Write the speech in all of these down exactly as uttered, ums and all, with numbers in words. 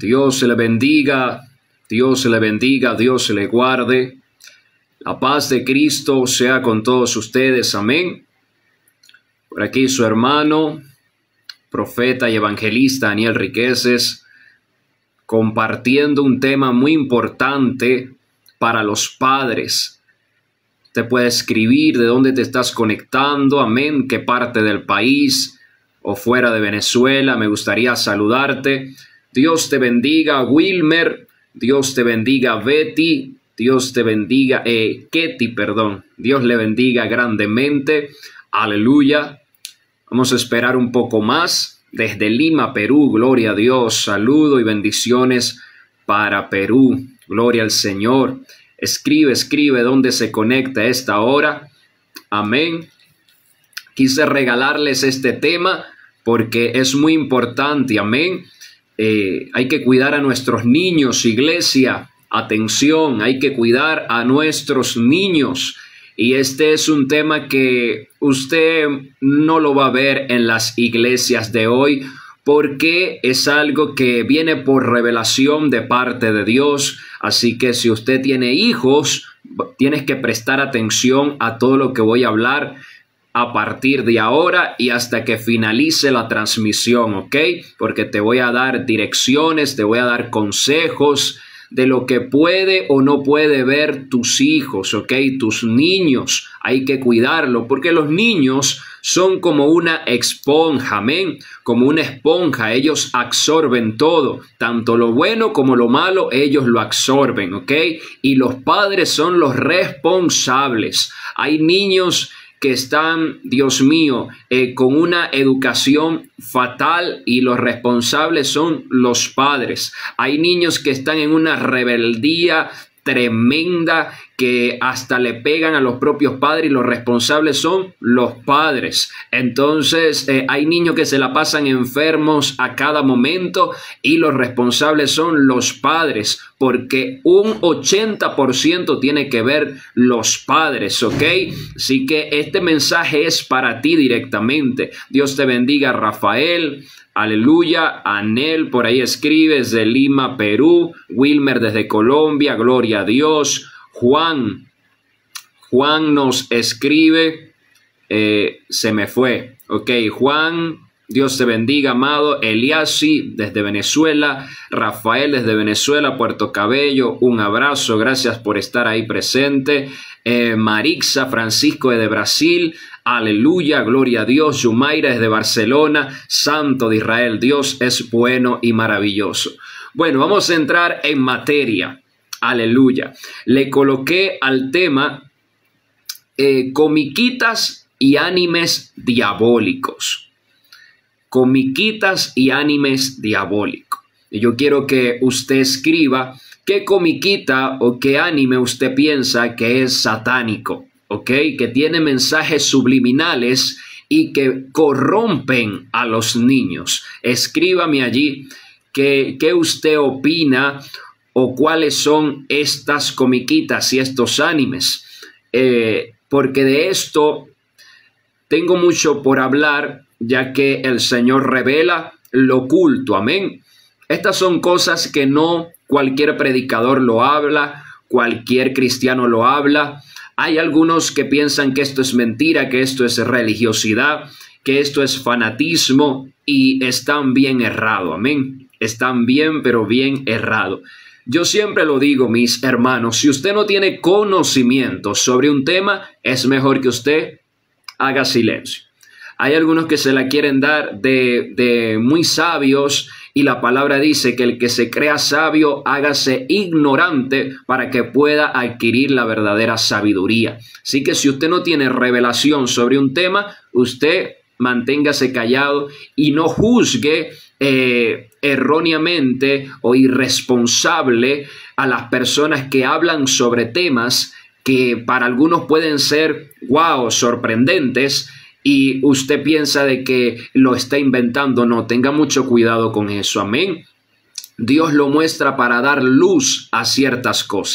Dios le bendiga, Dios le bendiga, Dios le guarde. La paz de Cristo sea con todos ustedes, amén. Por aquí su hermano, profeta y evangelista Daniel Riqueses, compartiendo un tema muy importante para los padres. Te puede escribir de dónde te estás conectando, amén, qué parte del país o fuera de Venezuela. Me gustaría saludarte. Dios te bendiga, Wilmer. Dios te bendiga, Betty. Dios te bendiga, eh, Ketty, perdón. Dios le bendiga grandemente. Aleluya. Vamos a esperar un poco más. Desde Lima, Perú, gloria a Dios. Saludo y bendiciones para Perú. Gloria al Señor. Escribe, escribe dónde se conecta a esta hora. Amén. Quise regalarles este tema porque es muy importante. Amén. Eh, hay que cuidar a nuestros niños, iglesia. Atención, hay que cuidar a nuestros niños. Y este es un tema que usted no lo va a ver en las iglesias de hoy, porque es algo que viene por revelación de parte de Dios. Así que si usted tiene hijos, tienes que prestar atención a todo lo que voy a hablar a partir de ahora y hasta que finalice la transmisión, ¿ok? Porque te voy a dar direcciones, te voy a dar consejos de lo que puede o no puede ver tus hijos, ¿ok? Tus niños, hay que cuidarlo, porque los niños son como una esponja, amén, como una esponja. Ellos absorben todo, tanto lo bueno como lo malo, ellos lo absorben, ¿ok? Y los padres son los responsables. Hay niños que están, Dios mío, eh, con una educación fatal y los responsables son los padres. Hay niños que están en una rebeldía tremenda que hasta le pegan a los propios padres y los responsables son los padres. Entonces eh, hay niños que se la pasan enfermos a cada momento y los responsables son los padres, porque un ochenta por ciento tiene que ver los padres, ¿ok? Así que este mensaje es para ti directamente. Dios te bendiga, Rafael. Aleluya. Anel por ahí escribe desde Lima, Perú. Wilmer desde Colombia, gloria a Dios. Juan, Juan nos escribe, eh, se me fue, ok, Juan, Dios te bendiga, amado. Eliasi desde Venezuela, Rafael desde Venezuela, Puerto Cabello, un abrazo, gracias por estar ahí presente. eh, Marixa Francisco desde Brasil, aleluya, gloria a Dios. Yumaira desde Barcelona, Santo de Israel, Dios es bueno y maravilloso. Bueno, vamos a entrar en materia. Aleluya. Le coloqué al tema eh, comiquitas y animes diabólicos. Comiquitas y animes diabólicos. Y yo quiero que usted escriba qué comiquita o qué anime usted piensa que es satánico, ¿ok? Que tiene mensajes subliminales y que corrompen a los niños. Escríbame allí qué, qué usted opina o cuáles son estas comiquitas y estos animes, eh, porque de esto tengo mucho por hablar, ya que el Señor revela lo oculto, amén. Estas son cosas que no cualquier predicador lo habla, cualquier cristiano lo habla. Hay algunos que piensan que esto es mentira, que esto es religiosidad, que esto es fanatismo, y están bien errados, amén. Están bien, pero bien errados. Yo siempre lo digo, mis hermanos, si usted no tiene conocimiento sobre un tema, es mejor que usted haga silencio. Hay algunos que se la quieren dar de, de muy sabios y la palabra dice que el que se crea sabio, hágase ignorante para que pueda adquirir la verdadera sabiduría. Así que si usted no tiene revelación sobre un tema, usted manténgase callado y no juzgue Eh, erróneamente o irresponsable a las personas que hablan sobre temas que para algunos pueden ser wow, sorprendentes, y usted piensa de que lo está inventando. No, tenga mucho cuidado con eso, amén. Dios lo muestra para dar luz a ciertas cosas.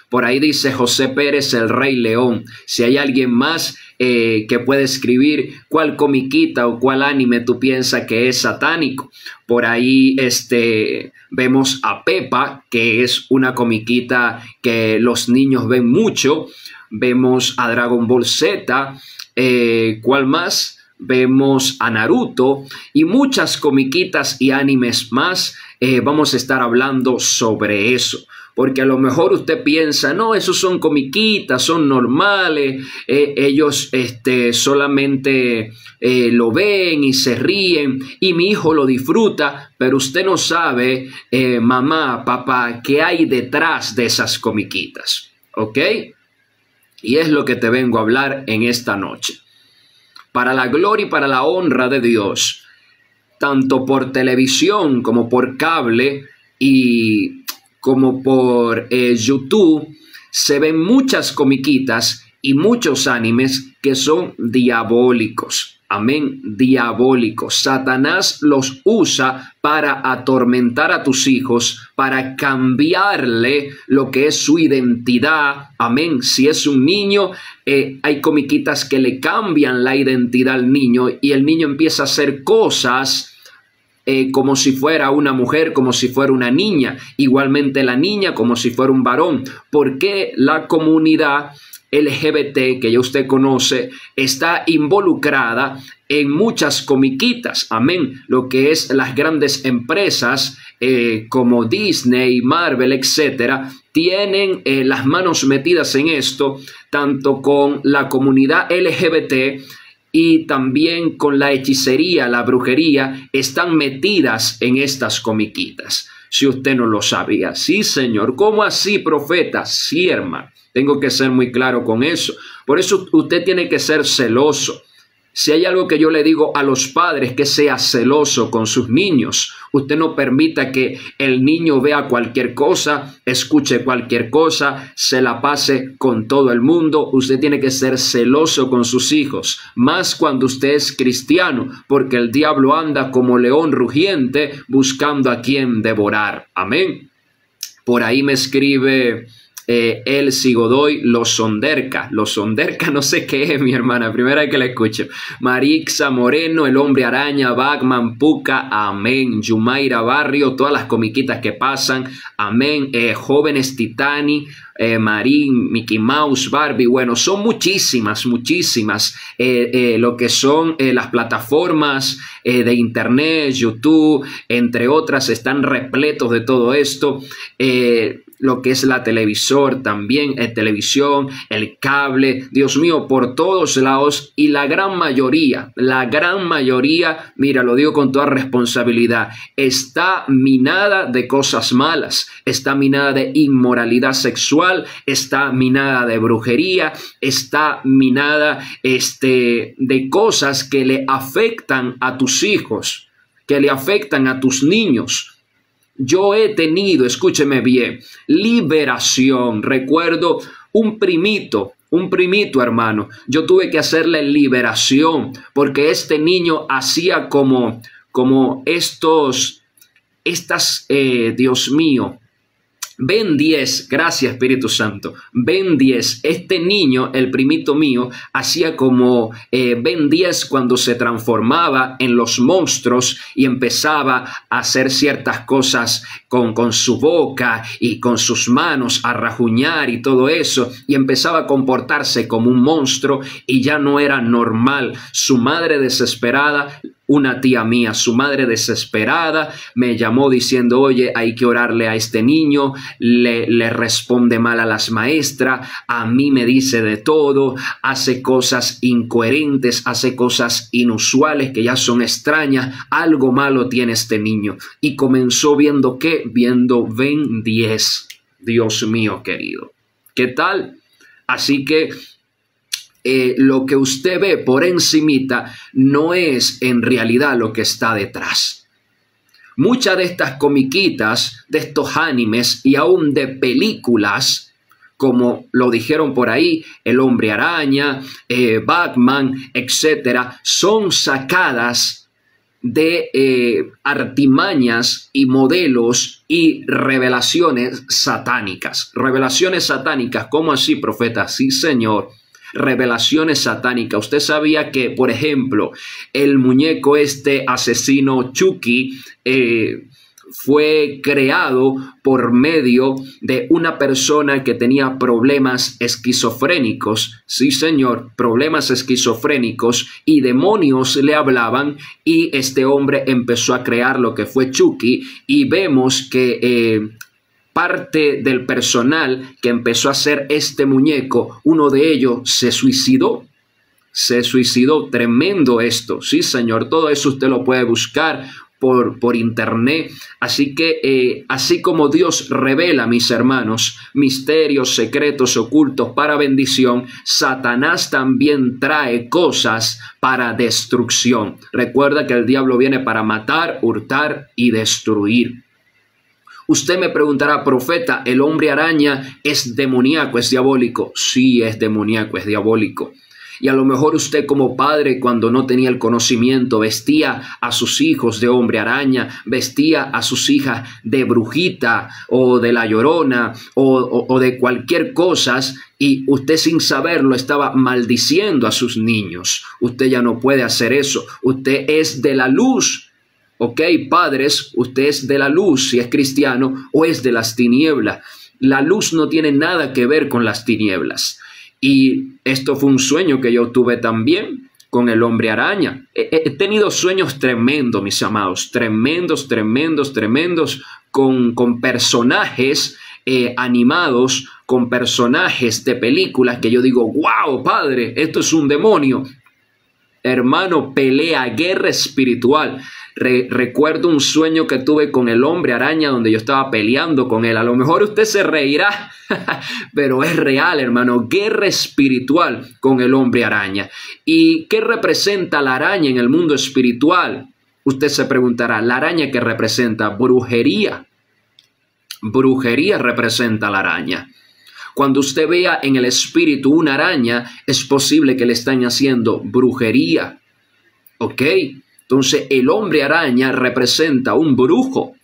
Por ahí dice José Pérez, el Rey León. Si hay alguien más eh, que puede escribir cuál comiquita o cuál anime tú piensas que es satánico. Por ahí este, vemos a Pepa, que es una comiquita que los niños ven mucho. Vemos a Dragon Ball Z. Eh, ¿Cuál más? Vemos a Naruto y muchas comiquitas y animes más. Eh, vamos a estar hablando sobre eso, porque a lo mejor usted piensa, no, esos son comiquitas, son normales, eh, ellos este, solamente eh, lo ven y se ríen y mi hijo lo disfruta, pero usted no sabe, eh, mamá, papá, qué hay detrás de esas comiquitas, ¿ok? Y es lo que te vengo a hablar en esta noche. Para la gloria y para la honra de Dios, tanto por televisión como por cable y como por eh, YouTube, se ven muchas comiquitas y muchos animes que son diabólicos. Amén, diabólicos. Satanás los usa para atormentar a tus hijos, para cambiarle lo que es su identidad. Amén. Si es un niño, eh, hay comiquitas que le cambian la identidad al niño y el niño empieza a hacer cosas Eh, como si fuera una mujer, como si fuera una niña, igualmente la niña como si fuera un varón. Porque la comunidad L G B T, que ya usted conoce, está involucrada en muchas comiquitas, amén, lo que es las grandes empresas eh, como Disney, Marvel, etcétera, tienen eh, las manos metidas en esto, tanto con la comunidad L G B T y también con la hechicería, la brujería, están metidas en estas comiquitas. Si usted no lo sabía. Sí, señor. ¿Cómo así, profeta? Sí, hermano. Tengo que ser muy claro con eso. Por eso usted tiene que ser celoso. Si hay algo que yo le digo a los padres, que sea celoso con sus niños. Usted no permita que el niño vea cualquier cosa, escuche cualquier cosa, se la pase con todo el mundo. Usted tiene que ser celoso con sus hijos, más cuando usted es cristiano, porque el diablo anda como león rugiente buscando a quien devorar. Amén. Por ahí me escribe Eh, El Sigodoy, los Sonderca, los Sonderca, no sé qué es, mi hermana, primera vez que la escucho. Marixa Moreno, el Hombre Araña, Batman, Puka, amén. Yumaira Barrio, todas las comiquitas que pasan, amén. Eh, Jóvenes Titani, eh, Marín, Mickey Mouse, Barbie, bueno, son muchísimas, muchísimas, eh, eh, lo que son eh, las plataformas eh, de internet, YouTube, entre otras, están repletos de todo esto. Eh, lo que es la televisor también, el televisión, el cable, Dios mío, por todos lados, y la gran mayoría, la gran mayoría, mira, lo digo con toda responsabilidad, está minada de cosas malas, está minada de inmoralidad sexual, está minada de brujería, está minada este, de cosas que le afectan a tus hijos, que le afectan a tus niños. Yo he tenido, escúcheme bien, liberación. Recuerdo un primito, un primito, hermano. Yo tuve que hacerle liberación porque este niño hacía como, como estos, estas, eh, Dios mío, Ben diez, gracias Espíritu Santo, Ben diez, este niño, el primito mío, hacía como eh, Ben diez cuando se transformaba en los monstruos y empezaba a hacer ciertas cosas con, con su boca y con sus manos, a rajuñar y todo eso, y empezaba a comportarse como un monstruo y ya no era normal. Su madre desesperada, una tía mía, su madre desesperada, me llamó diciendo, oye, hay que orarle a este niño, le, le responde mal a las maestras, a mí me dice de todo, hace cosas incoherentes, hace cosas inusuales que ya son extrañas, algo malo tiene este niño. Y comenzó viendo ¿qué? Viendo Ben diez. Dios mío querido. ¿Qué tal? Así que Eh, lo que usted ve por encimita no es en realidad lo que está detrás. Muchas de estas comiquitas, de estos animes y aún de películas, como lo dijeron por ahí, El Hombre Araña, eh, Batman, etcétera, son sacadas de eh, artimañas y modelos y revelaciones satánicas. Revelaciones satánicas, ¿cómo así, profeta? Sí, señor. Revelaciones satánicas. Usted sabía que, por ejemplo, el muñeco este asesino Chucky eh, fue creado por medio de una persona que tenía problemas esquizofrénicos. Sí, señor, problemas esquizofrénicos, y demonios le hablaban, y este hombre empezó a crear lo que fue Chucky, y vemos que eh, parte del personal que empezó a hacer este muñeco, uno de ellos se suicidó. Se suicidó. Tremendo esto. Sí, señor. Todo eso usted lo puede buscar por, por internet. Así que, eh, así como Dios revela, mis hermanos, misterios secretos ocultos para bendición, Satanás también trae cosas para destrucción. Recuerda que el diablo viene para matar, hurtar y destruir. Usted me preguntará, profeta, ¿el hombre araña es demoníaco, es diabólico? Sí, es demoníaco, es diabólico. Y a lo mejor usted como padre, cuando no tenía el conocimiento, vestía a sus hijos de hombre araña, vestía a sus hijas de brujita o de la llorona o, o, o de cualquier cosa, y usted sin saberlo estaba maldiciendo a sus niños. Usted ya no puede hacer eso. Usted es de la luz. Ok, padres, usted es de la luz si es cristiano, o es de las tinieblas. La luz no tiene nada que ver con las tinieblas. Y esto fue un sueño que yo tuve también con el hombre araña. He, he tenido sueños tremendos, mis amados, tremendos, tremendos, tremendos, con, con personajes eh, animados, con personajes de películas que yo digo, wow, padre, esto es un demonio. Hermano, pelea, guerra espiritual. Re recuerdo un sueño que tuve con el hombre araña donde yo estaba peleando con él. A lo mejor usted se reirá, pero es real, hermano. Guerra espiritual con el hombre araña. ¿Y qué representa la araña en el mundo espiritual? Usted se preguntará, ¿la araña qué representa? Brujería. Brujería representa la araña. Cuando usted vea en el espíritu una araña, es posible que le estén haciendo brujería. ¿Ok? Entonces, el hombre araña representa un brujo.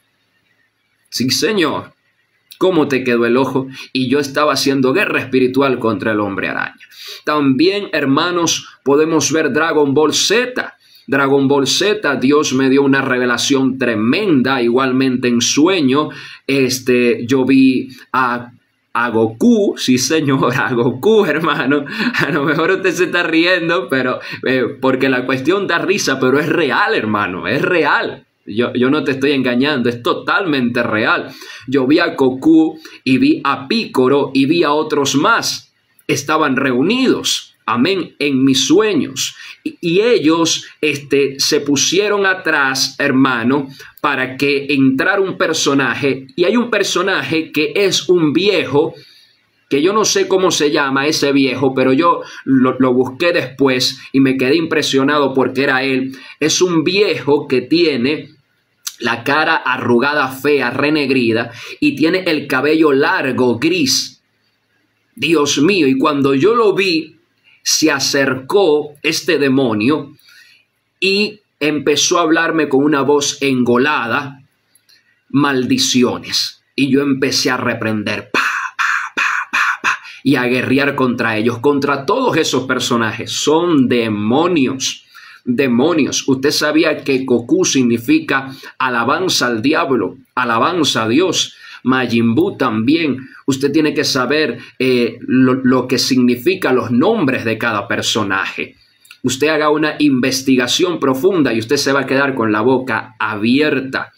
Sí, señor. ¿Cómo te quedó el ojo? Y yo estaba haciendo guerra espiritual contra el hombre araña. También, hermanos, podemos ver Dragon Ball Z. Dragon Ball Z, Dios me dio una revelación tremenda. Igualmente en sueño, este, yo vi a... a Goku, sí señor, a Goku, hermano. A lo mejor usted se está riendo, pero eh, porque la cuestión da risa, pero es real, hermano, es real. Yo, yo no te estoy engañando, es totalmente real. Yo vi a Goku y vi a Piccolo y vi a otros más. Estaban reunidos, amén, en mis sueños. Y, y ellos este, se pusieron atrás, hermano, para que entrara un personaje. Y hay un personaje que es un viejo, que yo no sé cómo se llama ese viejo, pero yo lo, lo busqué después y me quedé impresionado porque era él. Es un viejo que tiene la cara arrugada, fea, renegrida, y tiene el cabello largo, gris. Dios mío, y cuando yo lo vi, se acercó este demonio y empezó a hablarme con una voz engolada, maldiciones. Y yo empecé a reprender, pa, pa, pa, pa, pa, y a guerrear contra ellos, contra todos esos personajes. Son demonios, demonios. Usted sabía que Goku significa alabanza al diablo, alabanza a Dios. Majin Buu también. Usted tiene que saber eh, lo, lo que significa los nombres de cada personaje. Usted haga una investigación profunda y usted se va a quedar con la boca abierta.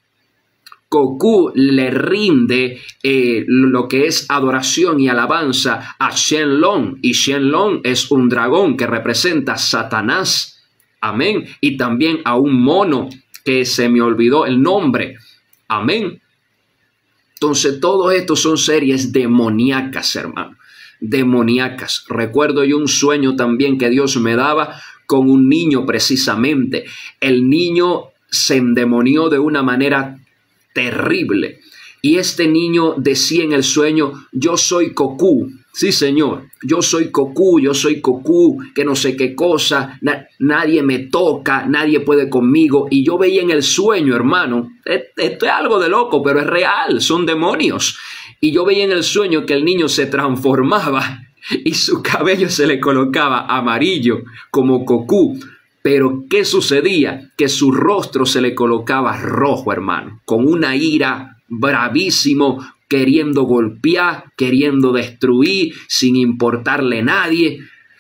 Goku le rinde eh, lo que es adoración y alabanza a Shenlong, y Shenlong es un dragón que representa a Satanás. Amén. Y también a un mono que se me olvidó el nombre. Amén. Entonces, todos estos son series demoníacas, hermano. Demoníacas. Recuerdo yo un sueño también que Dios me daba con un niño precisamente. El niño se endemonió de una manera terrible. Y este niño decía en el sueño, yo soy Goku. Sí, señor, yo soy Cocú, yo soy Cocú, que no sé qué cosa, na nadie me toca, nadie puede conmigo. Y yo veía en el sueño, hermano, esto es algo de loco, pero es real, son demonios. Y yo veía en el sueño que el niño se transformaba y su cabello se le colocaba amarillo como Cocú. Pero ¿qué sucedía? Que su rostro se le colocaba rojo, hermano, con una ira bravísimo, queriendo golpear, queriendo destruir, sin importarle a nadie.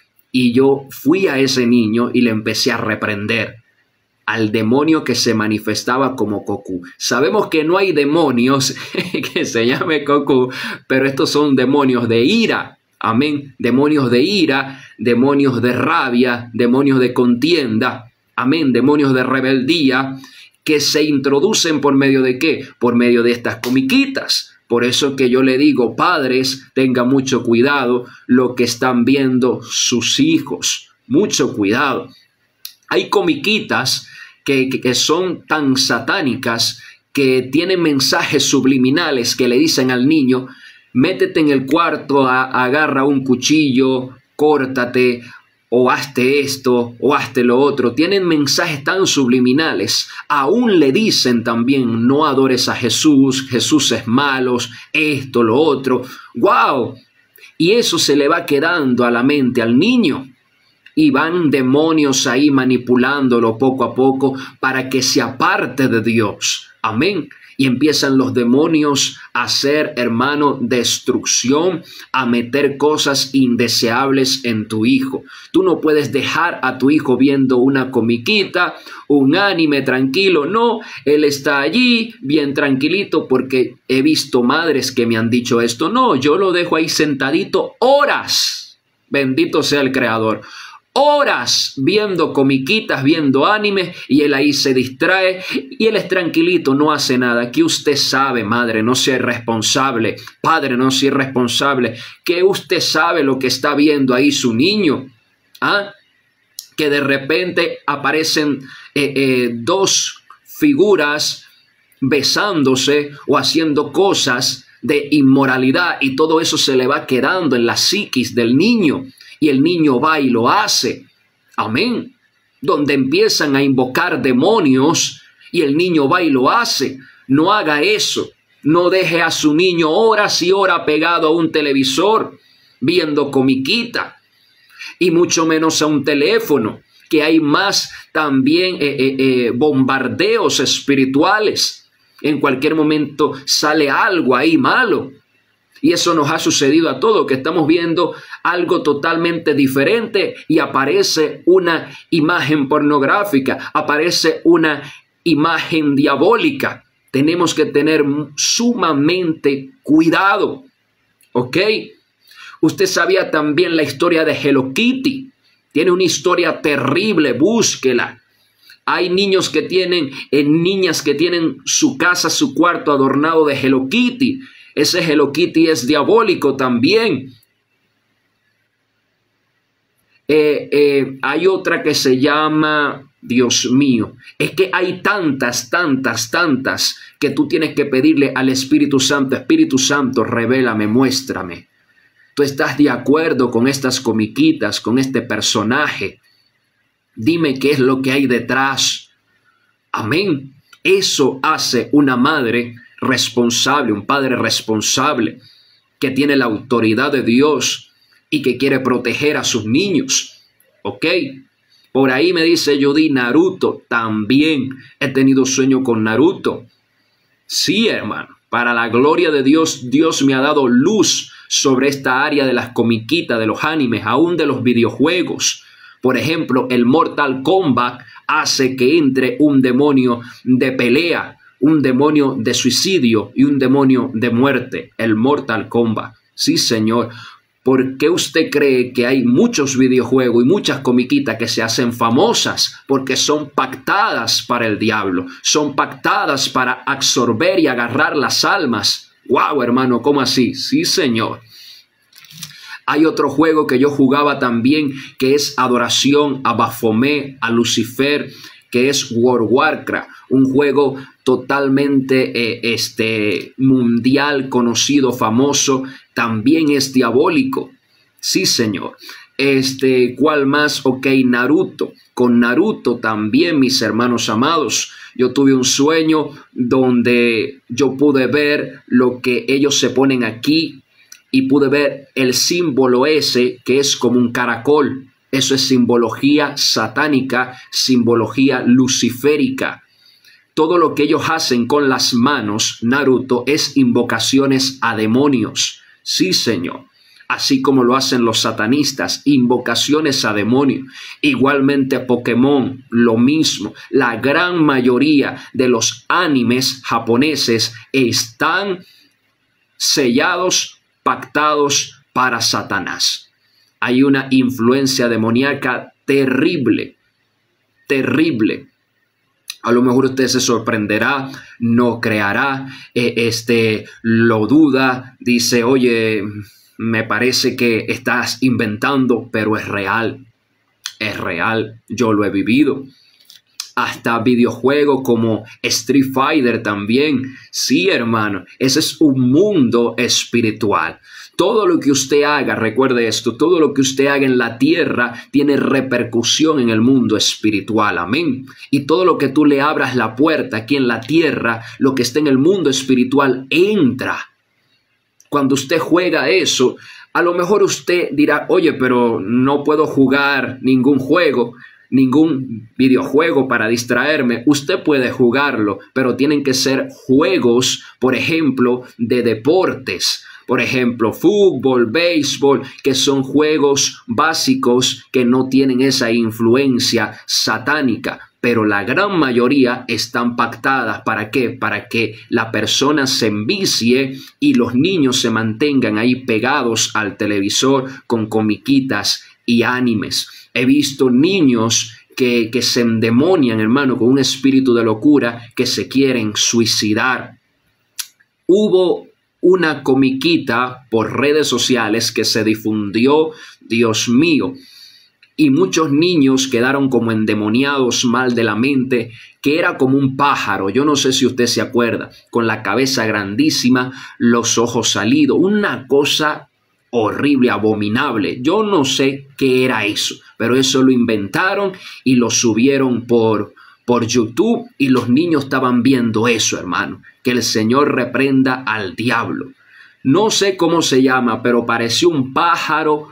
Y yo fui a ese niño y le empecé a reprender al demonio que se manifestaba como Cocú. Sabemos que no hay demonios que se llame Cocú, pero estos son demonios de ira. Amén. Demonios de ira, demonios de rabia, demonios de contienda. Amén. Demonios de rebeldía que se introducen por medio de ¿qué? Por medio de estas comiquitas. Por eso que yo le digo, padres, tengan mucho cuidado lo que están viendo sus hijos. Mucho cuidado. Hay comiquitas que, que, que son tan satánicas que tienen mensajes subliminales que le dicen al niño: métete en el cuarto, a, agarra un cuchillo, córtate, o hazte esto, o hazte lo otro. Tienen mensajes tan subliminales. Aún le dicen también: no adores a Jesús, Jesús es malo, esto, lo otro. ¡Wow! Y eso se le va quedando a la mente al niño. Y van demonios ahí manipulándolo poco a poco para que se aparte de Dios. Amén. Y empiezan los demonios a hacer, hermano, destrucción, a meter cosas indeseables en tu hijo. Tú no puedes dejar a tu hijo viendo una comiquita, un anime tranquilo. No, él está allí bien tranquilito, porque he visto madres que me han dicho esto. No, yo lo dejo ahí sentadito horas. Bendito sea el Creador. Horas viendo comiquitas, viendo anime, y él ahí se distrae y él es tranquilito, no hace nada. Que usted sabe, madre, no sea irresponsable, padre, no sea irresponsable, que usted sabe lo que está viendo ahí su niño. ¿Ah? Que de repente aparecen eh, eh, dos figuras besándose o haciendo cosas de inmoralidad, y todo eso se le va quedando en la psiquis del niño. Y el niño va y lo hace. Amén. Donde empiezan a invocar demonios y el niño va y lo hace. No haga eso. No deje a su niño horas y horas pegado a un televisor viendo comiquita. Y mucho menos a un teléfono, que hay más también eh, eh, eh, bombardeos espirituales. En cualquier momento sale algo ahí malo. Y eso nos ha sucedido a todos, que estamos viendo algo totalmente diferente y aparece una imagen pornográfica, aparece una imagen diabólica. Tenemos que tener sumamente cuidado, ¿ok? Usted sabía también la historia de Hello Kitty. Tiene una historia terrible, búsquela. Hay niños que tienen, eh, niñas que tienen su casa, su cuarto adornado de Hello Kitty. Ese Hello Kitty es diabólico también. Eh, eh, hay otra que se llama, Dios mío, es que hay tantas, tantas, tantas que tú tienes que pedirle al Espíritu Santo: Espíritu Santo, revélame, muéstrame. ¿Tú estás de acuerdo con estas comiquitas, con este personaje? Dime qué es lo que hay detrás. Amén. Eso hace una madre responsable, un padre responsable, que tiene la autoridad de Dios y que quiere proteger a sus niños. ¿Ok? Por ahí me dice Judy, Naruto. También he tenido sueño con Naruto. Sí, hermano. Para la gloria de Dios, Dios me ha dado luz sobre esta área de las comiquitas, de los animes, aún de los videojuegos. Por ejemplo, el Mortal Kombat hace que entre un demonio de pelea, un demonio de suicidio y un demonio de muerte. El Mortal Kombat. Sí, señor. ¿Por qué usted cree que hay muchos videojuegos y muchas comiquitas que se hacen famosas? Porque son pactadas para el diablo. Son pactadas para absorber y agarrar las almas. ¡Wow, hermano! ¿Cómo así? Sí, señor. Hay otro juego que yo jugaba también, que es adoración a Baphomet, a Lucifer, que es World of Warcraft, un juego totalmente eh, este, mundial, conocido, famoso, también es diabólico. Sí, señor. Este, ¿cuál más? Ok, Naruto. Con Naruto también, mis hermanos amados, yo tuve un sueño donde yo pude ver lo que ellos se ponen aquí y pude ver el símbolo ese que es como un caracol. Eso es simbología satánica, simbología luciférica. Todo lo que ellos hacen con las manos, Naruto, es invocaciones a demonios. Sí, señor. Así como lo hacen los satanistas, invocaciones a demonios. Igualmente Pokémon, lo mismo. La gran mayoría de los animes japoneses están sellados, pactados para Satanás. Hay una influencia demoníaca terrible, terrible. A lo mejor usted se sorprenderá, no creerá, eh, este, lo duda, dice, oye, me parece que estás inventando, pero es real, es real, yo lo he vivido. Hasta videojuegos como Street Fighter también. Sí, hermano, ese es un mundo espiritual. Todo lo que usted haga, recuerde esto, todo lo que usted haga en la tierra tiene repercusión en el mundo espiritual, amén. Y todo lo que tú le abras la puerta aquí en la tierra, lo que está en el mundo espiritual entra. Cuando usted juega eso, a lo mejor usted dirá, oye, pero no puedo jugar ningún juego, ningún videojuego para distraerme. Usted puede jugarlo, pero tienen que ser juegos, por ejemplo, de deportes. Por ejemplo, fútbol, béisbol, que son juegos básicos que no tienen esa influencia satánica. Pero la gran mayoría están pactadas. ¿Para qué? Para que la persona se envicie y los niños se mantengan ahí pegados al televisor con comiquitas y animes. He visto niños que, que se endemonian, hermano, con un espíritu de locura, que se quieren suicidar. Hubo una comiquita por redes sociales que se difundió, Dios mío, y muchos niños quedaron como endemoniados mal de la mente, que era como un pájaro, yo no sé si usted se acuerda, con la cabeza grandísima, los ojos salidos, una cosa horrible, abominable. Yo no sé qué era eso, pero eso lo inventaron y lo subieron por, por YouTube y los niños estaban viendo eso, hermano. Que el Señor reprenda al diablo. No sé cómo se llama, pero pareció un pájaro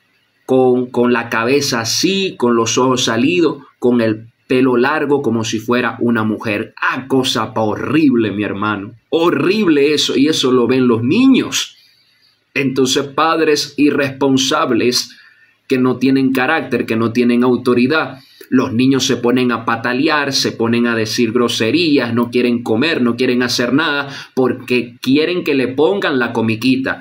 con, con la cabeza así, con los ojos salidos, con el pelo largo como si fuera una mujer. Ah, cosa horrible, mi hermano. Horrible eso, y eso lo ven los niños. Entonces, padres irresponsables que no tienen carácter, que no tienen autoridad, los niños se ponen a patalear, se ponen a decir groserías, no quieren comer, no quieren hacer nada, porque quieren que le pongan la comiquita.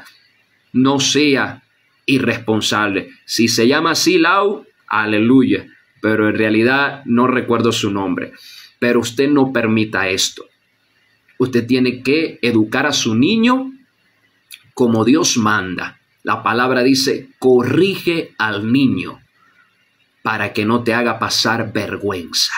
No sea irresponsable. Si se llama así, Lau, aleluya, pero en realidad no recuerdo su nombre. Pero usted no permita esto. Usted tiene que educar a su niño como Dios manda. La palabra dice, corrige al niño para que no te haga pasar vergüenza.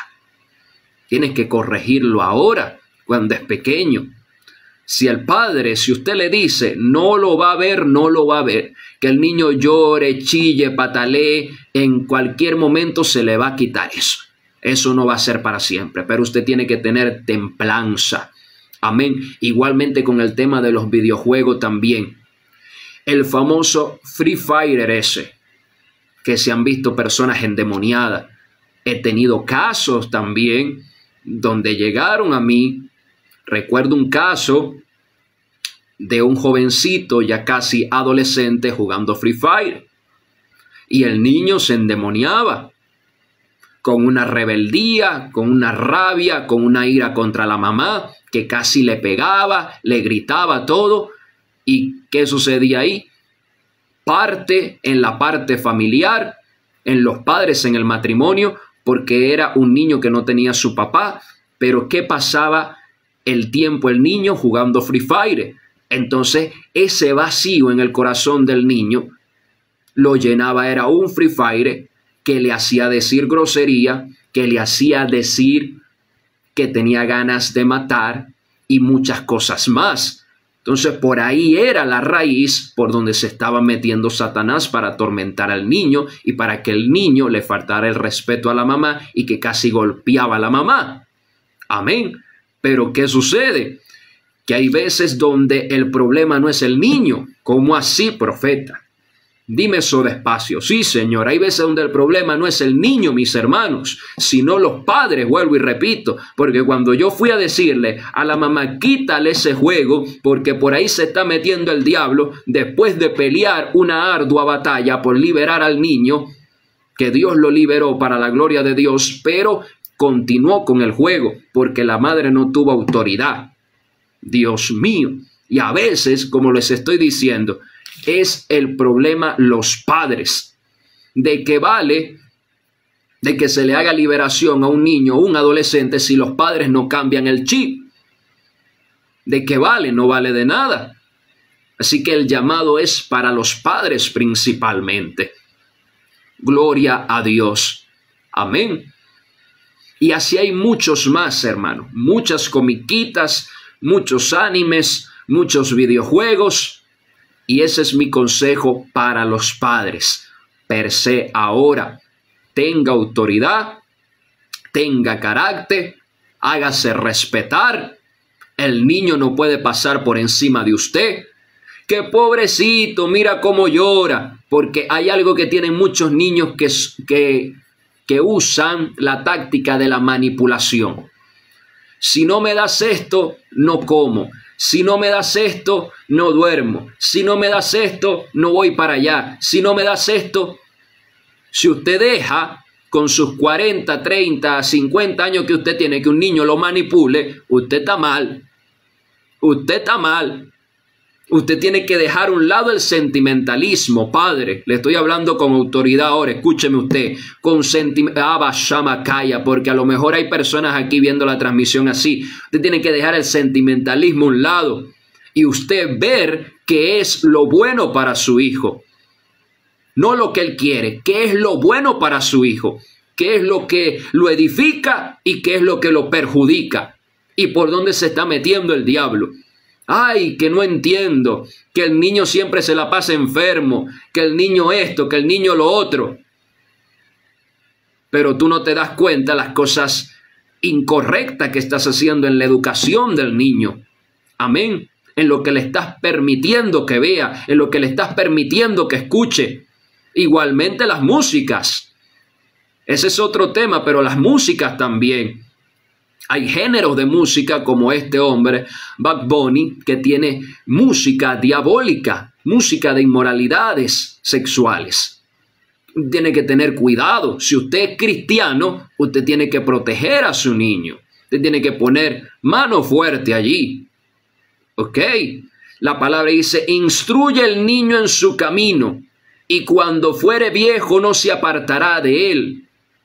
Tienes que corregirlo ahora, cuando es pequeño. Si el padre, si usted le dice, no lo va a ver, no lo va a ver. Que el niño llore, chille, patalee, en cualquier momento se le va a quitar eso. Eso no va a ser para siempre, pero usted tiene que tener templanza. Amén. Igualmente con el tema de los videojuegos también. El famoso Free Fire ese, que se han visto personas endemoniadas. He tenido casos también donde llegaron a mí. Recuerdo un caso de un jovencito ya casi adolescente jugando Free Fire. Y el niño se endemoniaba con una rebeldía, con una rabia, con una ira contra la mamá, que casi le pegaba, le gritaba todo. ¿Y qué sucedía ahí? Parte en la parte familiar, en los padres, en el matrimonio, porque era un niño que no tenía su papá. Pero ¿qué pasaba el tiempo el niño jugando Free Fire? Entonces ese vacío en el corazón del niño lo llenaba, era un Free Fire que le hacía decir grosería, que le hacía decir que tenía ganas de matar y muchas cosas más. Entonces por ahí era la raíz por donde se estaba metiendo Satanás para atormentar al niño y para que el niño le faltara el respeto a la mamá y que casi golpeaba a la mamá. Amén. Pero ¿qué sucede? Que hay veces donde el problema no es el niño. ¿Cómo así, profeta? Dime eso despacio. Sí, Señor, hay veces donde el problema no es el niño, mis hermanos, sino los padres, vuelvo y repito, porque cuando yo fui a decirle a la mamá, quítale ese juego, porque por ahí se está metiendo el diablo, después de pelear una ardua batalla por liberar al niño, que Dios lo liberó para la gloria de Dios, pero continuó con el juego, porque la madre no tuvo autoridad. Dios mío. Y a veces, como les estoy diciendo, es el problema los padres, de que vale de que se le haga liberación a un niño o un adolescente si los padres no cambian el chip. De que vale, no vale de nada. Así que el llamado es para los padres principalmente. Gloria a Dios. Amén. Y así hay muchos más, hermano. Muchas comiquitas, muchos animes, muchos videojuegos. Y ese es mi consejo para los padres. Per se ahora, tenga autoridad, tenga carácter, hágase respetar. El niño no puede pasar por encima de usted. ¡Qué pobrecito! Mira cómo llora. Porque hay algo que tienen muchos niños que, que, que usan la táctica de la manipulación. Si no me das esto, no como. Si no me das esto, no duermo. Si no me das esto, no voy para allá. Si no me das esto, si usted deja con sus cuarenta, treinta, cincuenta años que usted tiene que un niño lo manipule, usted está mal. Usted está mal. Usted tiene que dejar a un lado el sentimentalismo, padre. Le estoy hablando con autoridad ahora, escúcheme usted. Con sentimentalismo, porque a lo mejor hay personas aquí viendo la transmisión así. Usted tiene que dejar el sentimentalismo a un lado y usted ver qué es lo bueno para su hijo. No lo que él quiere, qué es lo bueno para su hijo. Qué es lo que lo edifica y qué es lo que lo perjudica. Y por dónde se está metiendo el diablo. Ay, que no entiendo, que el niño siempre se la pasa enfermo, que el niño esto, que el niño lo otro. Pero tú no te das cuenta las cosas incorrectas que estás haciendo en la educación del niño. Amén. En lo que le estás permitiendo que vea, en lo que le estás permitiendo que escuche. Igualmente las músicas. Ese es otro tema, pero las músicas también. Hay géneros de música como este hombre, Bad Bunny, que tiene música diabólica, música de inmoralidades sexuales. Tiene que tener cuidado. Si usted es cristiano, usted tiene que proteger a su niño. Usted tiene que poner mano fuerte allí. ¿Ok? La palabra dice, instruye el niño en su camino, y cuando fuere viejo no se apartará de él.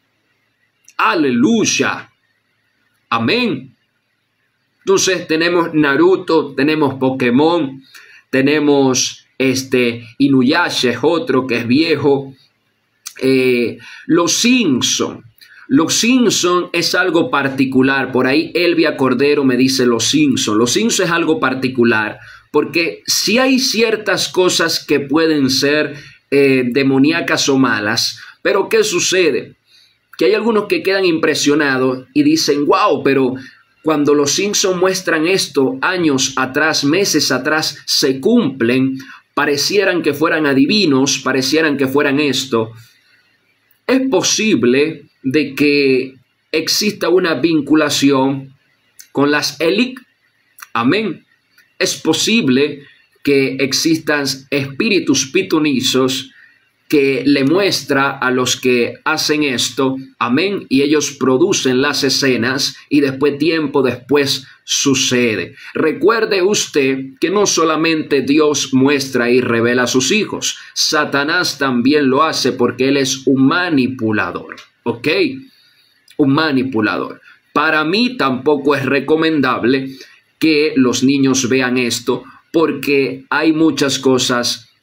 Aleluya. Amén. Entonces tenemos Naruto, tenemos Pokémon, tenemos este Inuyasha, es otro que es viejo. Eh, los Simpson. Los Simpson es algo particular. Por ahí Elvia Cordero me dice Los Simpson. Los Simpson es algo particular porque si hay ciertas cosas que pueden ser eh, demoníacas o malas, pero ¿qué sucede? Que hay algunos que quedan impresionados y dicen, wow, pero cuando los Simpson muestran esto años atrás, meses atrás, se cumplen, parecieran que fueran adivinos, parecieran que fueran esto. Es posible de que exista una vinculación con las élites. Amén. Es posible que existan espíritus pitonizos que le muestra a los que hacen esto, amén, y ellos producen las escenas y después, tiempo después, sucede. Recuerde usted que no solamente Dios muestra y revela a sus hijos, Satanás también lo hace porque él es un manipulador, ¿ok? Un manipulador. Para mí tampoco es recomendable que los niños vean esto porque hay muchas cosas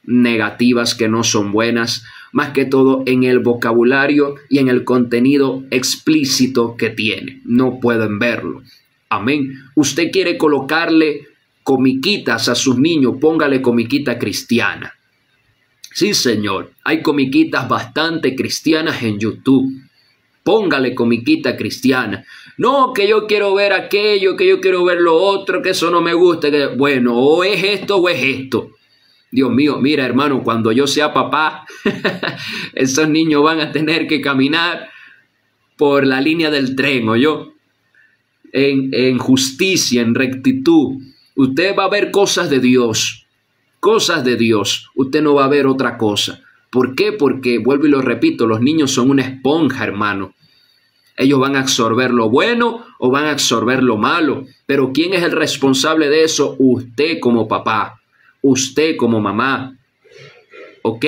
negativas que no son buenas, más que todo en el vocabulario y en el contenido explícito que tiene. No pueden verlo. Amén. Usted quiere colocarle comiquitas a sus niños, póngale comiquita cristiana. Sí, señor, hay comiquitas bastante cristianas en YouTube. Póngale comiquita cristiana. No, que yo quiero ver aquello, que yo quiero ver lo otro, que eso no me gusta. Que... Bueno, o es esto o es esto. Dios mío, mira, hermano, cuando yo sea papá, esos niños van a tener que caminar por la línea del tren, ¿o yo? En, en justicia, en rectitud. Usted va a ver cosas de Dios, cosas de Dios. Usted no va a ver otra cosa. ¿Por qué? Porque, vuelvo y lo repito, los niños son una esponja, hermano. Ellos van a absorber lo bueno o van a absorber lo malo. Pero ¿quién es el responsable de eso? Usted como papá. Usted como mamá. ¿Ok?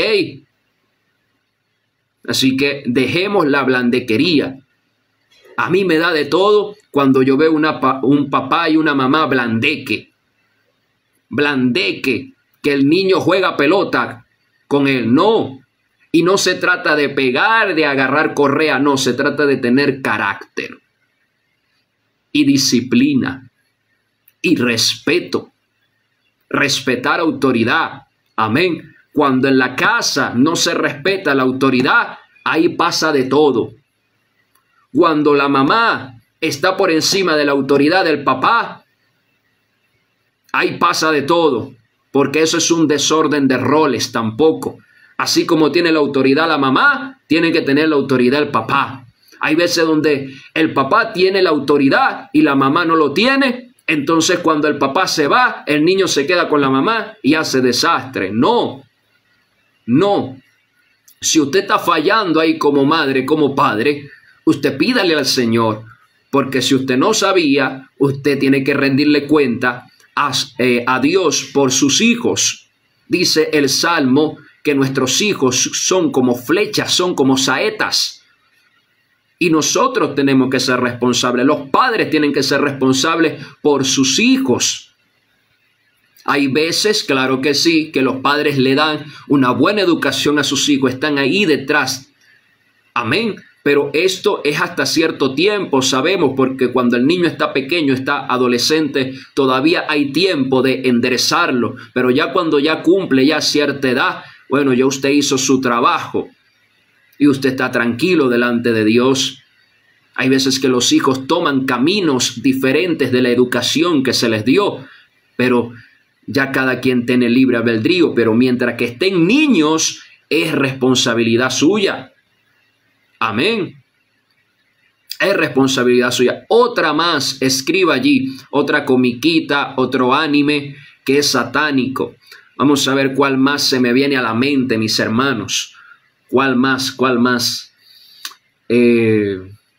Así que dejemos la blandequería. A mí me da de todo cuando yo veo una, un papá y una mamá blandeque. Blandeque. Que el niño juega pelota con él. No. Y no se trata de pegar, de agarrar correa. No, se trata de tener carácter. Y disciplina. Y respeto. Respetar autoridad. Amén. Cuando en la casa no se respeta la autoridad, ahí pasa de todo. Cuando la mamá está por encima de la autoridad del papá, ahí pasa de todo. Porque eso es un desorden de roles tampoco. Así como tiene la autoridad la mamá, tiene que tener la autoridad el papá. Hay veces donde el papá tiene la autoridad y la mamá no lo tiene. Entonces cuando el papá se va, el niño se queda con la mamá y hace desastre. No, no. Si usted está fallando ahí como madre, como padre, usted pídale al Señor. Porque si usted no sabía, usted tiene que rendirle cuenta a, eh, a Dios por sus hijos. Dice el Salmo que nuestros hijos son como flechas, son como saetas. Y nosotros tenemos que ser responsables. Los padres tienen que ser responsables por sus hijos. Hay veces, claro que sí, que los padres le dan una buena educación a sus hijos. Están ahí detrás. Amén. Pero esto es hasta cierto tiempo, sabemos, porque cuando el niño está pequeño, está adolescente, todavía hay tiempo de enderezarlo. Pero ya cuando ya cumple ya cierta edad, bueno, ya usted hizo su trabajo. Y usted está tranquilo delante de Dios. Hay veces que los hijos toman caminos diferentes de la educación que se les dio, pero ya cada quien tiene libre albedrío. Pero mientras que estén niños, es responsabilidad suya. Amén. Es responsabilidad suya. Otra más, escriba allí, otra comiquita, otro anime que es satánico. Vamos a ver cuál más se me viene a la mente, mis hermanos. ¿Cuál más? ¿Cuál más? Eh,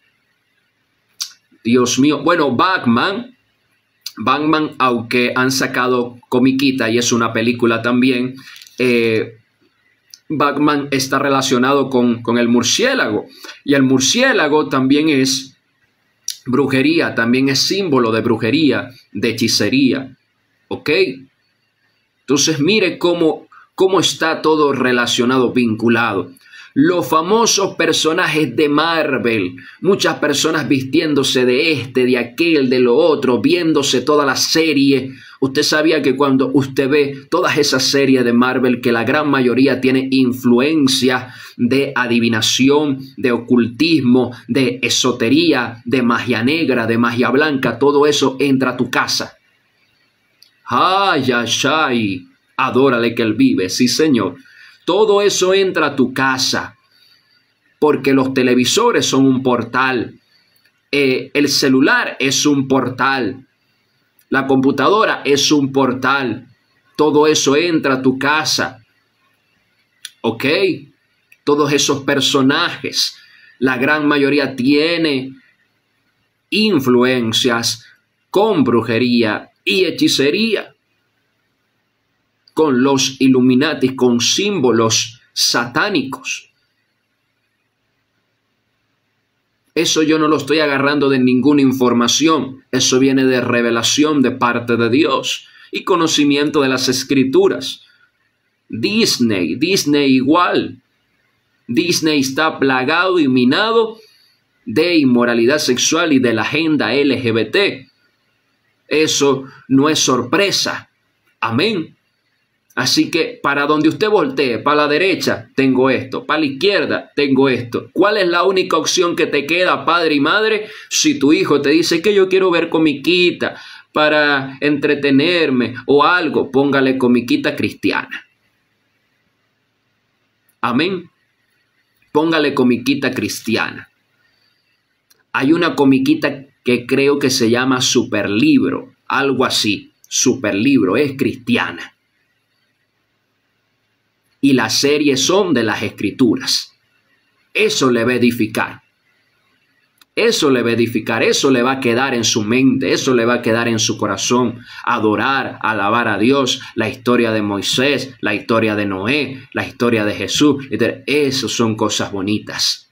Dios mío. Bueno, Batman. Batman, aunque han sacado comiquita y es una película también, eh, Batman está relacionado con, con el murciélago. Y el murciélago también es brujería, también es símbolo de brujería, de hechicería. ¿Ok? Entonces mire cómo, cómo está todo relacionado, vinculado. Los famosos personajes de Marvel, muchas personas vistiéndose de este, de aquel, de lo otro, viéndose toda la serie. Usted sabía que cuando usted ve todas esas series de Marvel, que la gran mayoría tiene influencia de adivinación, de ocultismo, de esotería, de magia negra, de magia blanca, todo eso entra a tu casa. Ay, ay, ay, adórale que él vive, sí señor. Todo eso entra a tu casa, porque los televisores son un portal, eh, el celular es un portal, la computadora es un portal, todo eso entra a tu casa, ¿ok? Todos esos personajes, la gran mayoría tiene influencias con brujería y hechicería, con los Illuminati, con símbolos satánicos. Eso yo no lo estoy agarrando de ninguna información. Eso viene de revelación de parte de Dios y conocimiento de las Escrituras. Disney, Disney igual. Disney está plagado y minado de inmoralidad sexual y de la agenda L G B T. Eso no es sorpresa. Amén. Así que para donde usted voltee, para la derecha, tengo esto, para la izquierda, tengo esto. ¿Cuál es la única opción que te queda, padre y madre? Si tu hijo te dice que yo quiero ver comiquita para entretenerme o algo, póngale comiquita cristiana. Amén. Póngale comiquita cristiana. Hay una comiquita que creo que se llama Superlibro, algo así. Superlibro, es cristiana. Y las series son de las escrituras. Eso le va a edificar. Eso le va a edificar. Eso le va a quedar en su mente. Eso le va a quedar en su corazón. Adorar, alabar a Dios. La historia de Moisés, la historia de Noé, la historia de Jesús. Eso son cosas bonitas.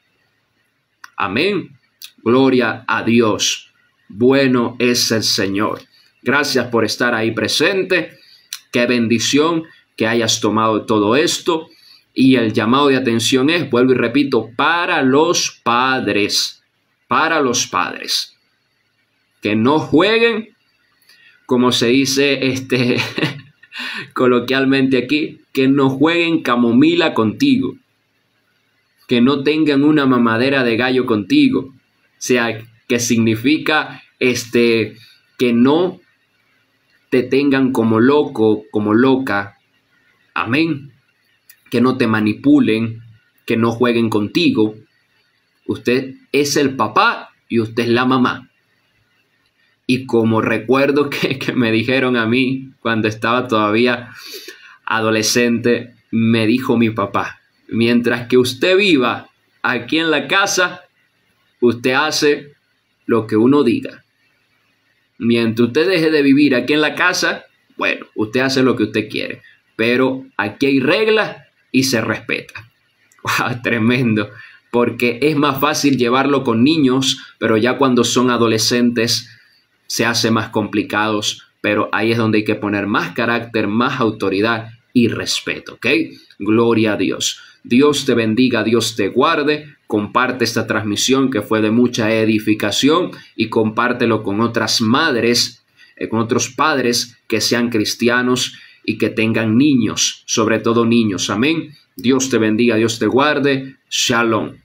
Amén. Gloria a Dios. Bueno es el Señor. Gracias por estar ahí presente. Qué bendición que hayas tomado todo esto. Y el llamado de atención es, vuelvo y repito, para los padres. Para los padres. Que no jueguen, como se dice este, coloquialmente aquí, que no jueguen camomila contigo. Que no tengan una mamadera de gallo contigo. O sea, que significa este, que no te tengan como loco, como loca. Amén. Que no te manipulen, que no jueguen contigo. Usted es el papá y usted es la mamá. Y como recuerdo que, que me dijeron a mí cuando estaba todavía adolescente, me dijo mi papá, mientras que usted viva aquí en la casa, usted hace lo que uno diga. Mientras usted deje de vivir aquí en la casa, bueno, usted hace lo que usted quiere. Pero aquí hay reglas y se respeta. ¡Wow! Tremendo. Porque es más fácil llevarlo con niños, pero ya cuando son adolescentes se hace más complicados. Pero ahí es donde hay que poner más carácter, más autoridad y respeto. ¿Ok? Gloria a Dios. Dios te bendiga, Dios te guarde. Comparte esta transmisión que fue de mucha edificación y compártelo con otras madres, eh, con otros padres que sean cristianos y que tengan niños, sobre todo niños. Amén. Dios te bendiga, Dios te guarde. Shalom.